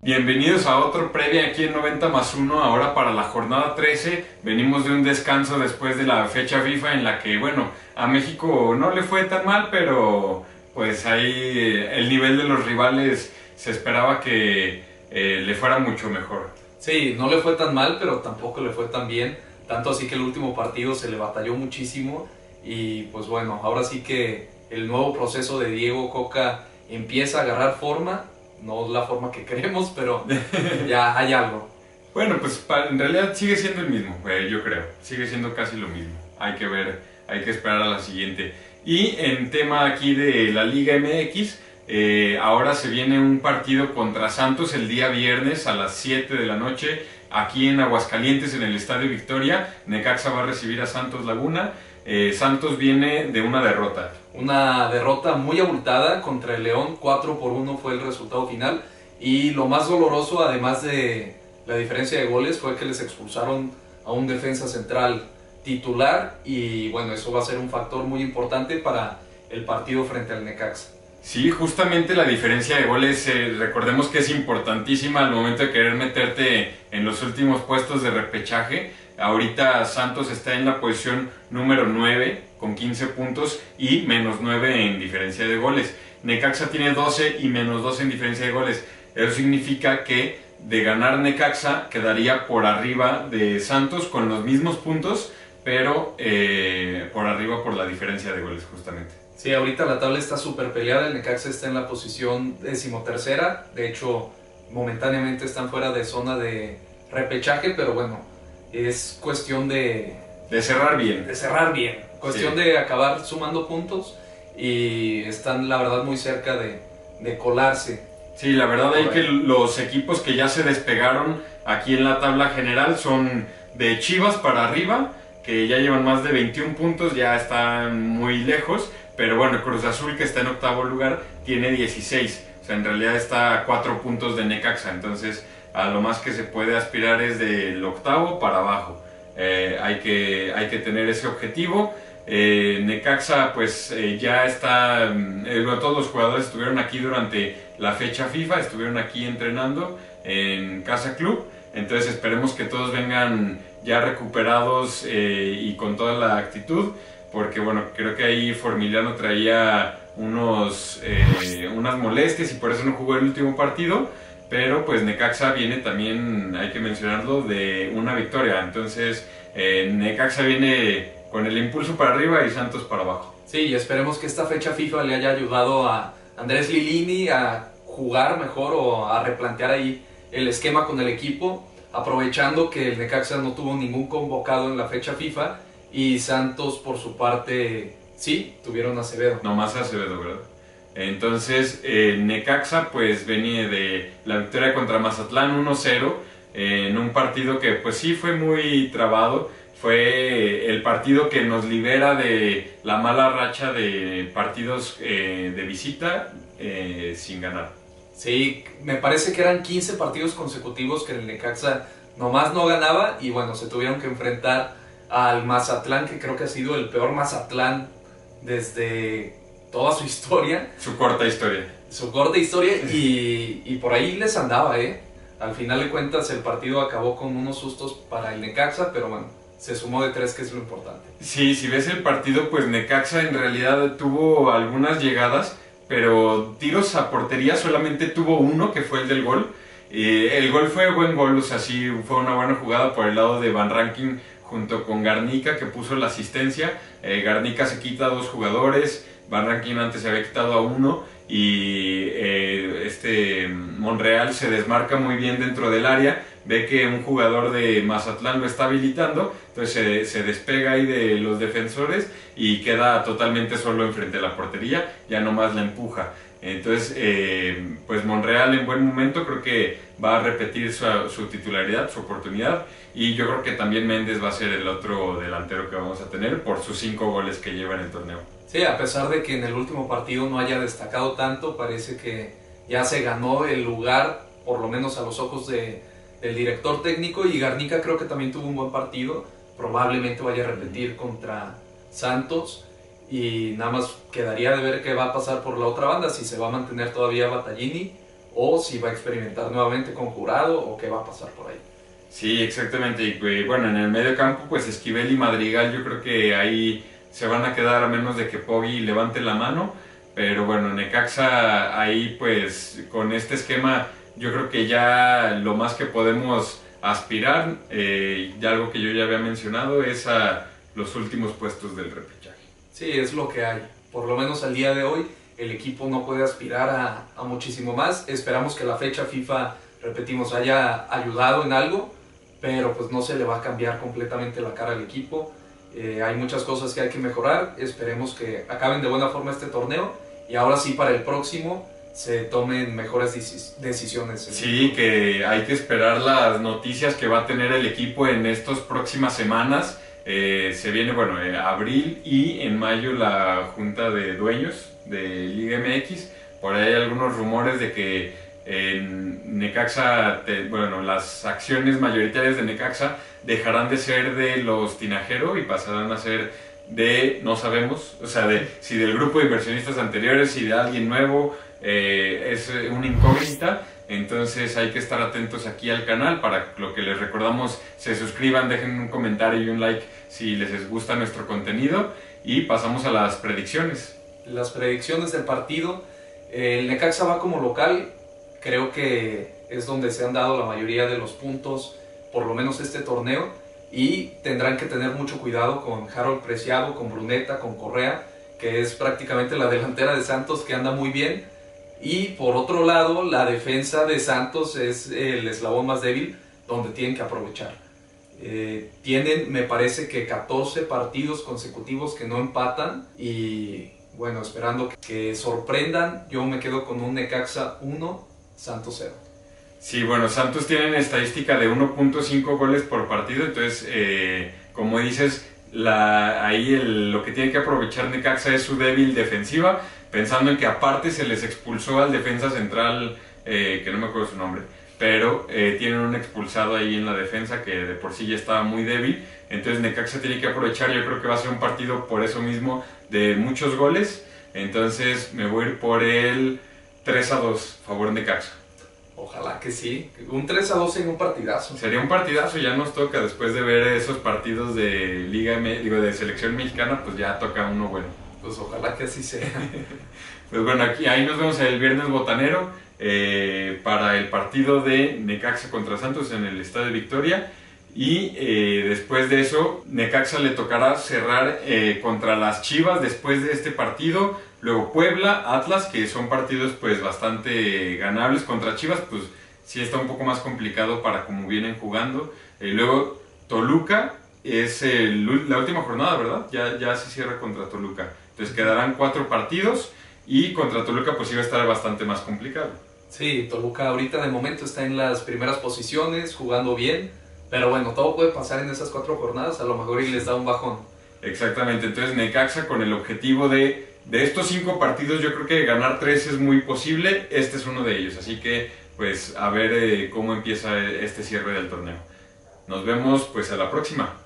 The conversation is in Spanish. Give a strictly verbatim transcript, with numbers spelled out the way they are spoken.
Bienvenidos a otro previa aquí en noventa más uno, ahora para la jornada trece. Venimos de un descanso después de la fecha FIFA en la que, bueno, a México no le fue tan mal, pero pues ahí eh, el nivel de los rivales se esperaba que eh, le fuera mucho mejor. Sí, no le fue tan mal, pero tampoco le fue tan bien. Tanto así que el último partido se le batalló muchísimo. Y pues bueno, ahora sí que el nuevo proceso de Diego Coca empieza a agarrar forma. No la forma que queremos, pero ya hay algo. Bueno, pues pa- en realidad sigue siendo el mismo, eh, yo creo. Sigue siendo casi lo mismo. Hay que ver, hay que esperar a la siguiente. Y en tema aquí de la Liga M X, eh, ahora se viene un partido contra Santos el día viernes a las siete de la noche, aquí en Aguascalientes, en el Estadio Victoria. Necaxa va a recibir a Santos Laguna. Eh, Santos viene de una derrota. Una derrota muy abultada contra el León, cuatro por uno fue el resultado final. Y lo más doloroso, además de la diferencia de goles, fue que les expulsaron a un defensa central titular. Y bueno, eso va a ser un factor muy importante para el partido frente al Necaxa. Sí, justamente la diferencia de goles, eh, recordemos que es importantísima al momento de querer meterte en los últimos puestos de repechaje. Ahorita Santos está en la posición número nueve con quince puntos y menos nueve en diferencia de goles. Necaxa tiene doce y menos doce en diferencia de goles. Eso significa que de ganar Necaxa quedaría por arriba de Santos con los mismos puntos, pero eh, por arriba por la diferencia de goles justamente. Sí, ahorita la tabla está súper peleada, el Necaxa está en la posición decimotercera, de hecho momentáneamente están fuera de zona de repechaje, pero bueno, es cuestión de, De cerrar bien. de cerrar bien, cuestión Sí. de acabar sumando puntos y están la verdad muy cerca de, de colarse. Sí, la verdad es Por que ahí. los equipos que ya se despegaron aquí en la tabla general son de Chivas para arriba, que ya llevan más de veintiún puntos, ya están muy lejos, pero bueno, Cruz Azul, que está en octavo lugar, tiene dieciséis, o sea, en realidad está a cuatro puntos de Necaxa, entonces a lo más que se puede aspirar es del octavo para abajo. Eh, hay que, hay que tener ese objetivo. Eh, Necaxa pues eh, ya está, mm, eh, bueno, todos los jugadores estuvieron aquí durante la fecha FIFA, estuvieron aquí entrenando en Casa Club, entonces esperemos que todos vengan ya recuperados eh, y con toda la actitud, porque bueno, creo que ahí Formiliano traía unos, eh, unas molestias y por eso no jugó el último partido, pero pues Necaxa viene también, hay que mencionarlo, de una victoria, entonces eh, Necaxa viene con el impulso para arriba y Santos para abajo. Sí, y esperemos que esta fecha FIFA le haya ayudado a Andrés Lilini a jugar mejor o a replantear ahí el esquema con el equipo, aprovechando que el Necaxa no tuvo ningún convocado en la fecha FIFA y Santos por su parte sí tuvieron a Acevedo. No más Acevedo, ¿verdad? Entonces, eh, Necaxa pues venía de la victoria contra Mazatlán uno cero, eh, en un partido que pues sí fue muy trabado. Fue el partido que nos libera de la mala racha de partidos eh, de visita eh, sin ganar. Sí, me parece que eran quince partidos consecutivos que el Necaxa nomás no ganaba y bueno, se tuvieron que enfrentar al Mazatlán, que creo que ha sido el peor Mazatlán desde toda su historia, Su corta historia. su corta historia y, y por ahí les andaba, ¿eh? Al final de cuentas el partido acabó con unos sustos para el Necaxa, pero bueno, se sumó de tres, que es lo importante. Sí, si ves el partido, pues Necaxa en realidad tuvo algunas llegadas, pero tiros a portería solamente tuvo uno, que fue el del gol. Eh, el gol fue buen gol, o sea, sí fue una buena jugada por el lado de Van Rankin junto con Garnica, que puso la asistencia. Eh, Garnica se quita a dos jugadores, Van Rankin antes se había quitado a uno y eh, este Monreal se desmarca muy bien dentro del área, ve que un jugador de Mazatlán lo está habilitando, entonces se, se despega ahí de los defensores y queda totalmente solo enfrente de la portería, ya nomás la empuja. Entonces, eh, pues Monreal en buen momento creo que va a repetir su, su titularidad, su oportunidad, y yo creo que también Méndez va a ser el otro delantero que vamos a tener por sus cinco goles que lleva en el torneo. Sí, a pesar de que en el último partido no haya destacado tanto, parece que ya se ganó el lugar, por lo menos a los ojos de, del director técnico, y Garnica creo que también tuvo un buen partido, probablemente vaya a repetir contra Santos, y nada más quedaría de ver qué va a pasar por la otra banda, si se va a mantener todavía Battaglini o si va a experimentar nuevamente con Jurado o qué va a pasar por ahí. Sí, exactamente. Y bueno, en el medio campo, pues Esquivel y Madrigal, yo creo que ahí se van a quedar a menos de que Poggi levante la mano. Pero bueno, Necaxa ahí pues con este esquema yo creo que ya lo más que podemos aspirar, eh, y algo que yo ya había mencionado, es a los últimos puestos del repechaje. Sí, es lo que hay. Por lo menos al día de hoy el equipo no puede aspirar a, a muchísimo más. Esperamos que la fecha FIFA, repetimos, haya ayudado en algo, pero pues no se le va a cambiar completamente la cara al equipo. Eh, hay muchas cosas que hay que mejorar. Esperemos que acaben de buena forma este torneo y ahora sí para el próximo se tomen mejores decisiones. Sí, que hay que esperar las noticias que va a tener el equipo en estas próximas semanas. Eh, se viene, bueno, en abril y en mayo la junta de dueños de Liga M X. Por ahí hay algunos rumores de que en Necaxa, te, bueno, las acciones mayoritarias de Necaxa dejarán de ser de los Tinajero y pasarán a ser de, no sabemos, o sea, de si del grupo de inversionistas anteriores, si de alguien nuevo, eh, es una incógnita. Entonces hay que estar atentos aquí al canal. Para lo que les recordamos, se suscriban, dejen un comentario y un like si les gusta nuestro contenido, y pasamos a las predicciones. Las predicciones del partido. El Necaxa va como local, creo que es donde se han dado la mayoría de los puntos, por lo menos este torneo, y tendrán que tener mucho cuidado con Harold Preciado, con Bruneta, con Correa, que es prácticamente la delantera de Santos, que anda muy bien. Y por otro lado, la defensa de Santos es el eslabón más débil, donde tienen que aprovechar. Eh, tienen, me parece que catorce partidos consecutivos que no empatan, y bueno, esperando que sorprendan, yo me quedo con un Necaxa uno, Santos cero. Sí, bueno, Santos tiene una estadística de uno punto cinco goles por partido, entonces, eh, como dices, la, ahí el, lo que tiene que aprovechar Necaxa es su débil defensiva, pensando en que aparte se les expulsó al defensa central, eh, que no me acuerdo su nombre, pero eh, tienen un expulsado ahí en la defensa que de por sí ya estaba muy débil. Entonces Necaxa tiene que aprovechar. Yo creo que va a ser un partido por eso mismo de muchos goles, entonces me voy a ir por el tres a dos, favor Necaxa. Ojalá que sí, un tres a dos en un partidazo. Sería un partidazo, ya nos toca, después de ver esos partidos de Liga, digo, de selección mexicana, pues ya toca uno bueno. Pues ojalá que así sea. Pues bueno, aquí, ahí nos vemos el viernes botanero, eh, para el partido de Necaxa contra Santos en el Estadio Victoria. Y eh, después de eso, Necaxa le tocará cerrar eh, contra las Chivas después de este partido. Luego Puebla, Atlas, que son partidos pues bastante ganables. Contra Chivas pues sí está un poco más complicado para cómo vienen jugando. Eh, luego Toluca es el, la última jornada, ¿verdad? Ya, ya se cierra contra Toluca. Entonces quedarán cuatro partidos y contra Toluca pues iba a estar bastante más complicado. Sí, Toluca ahorita de momento está en las primeras posiciones, jugando bien. Pero bueno, todo puede pasar en esas cuatro jornadas, a lo mejor y les da un bajón. Exactamente, entonces Necaxa con el objetivo de, de estos cinco partidos, yo creo que ganar tres es muy posible, este es uno de ellos, así que pues a ver eh, cómo empieza este cierre del torneo. Nos vemos pues a la próxima.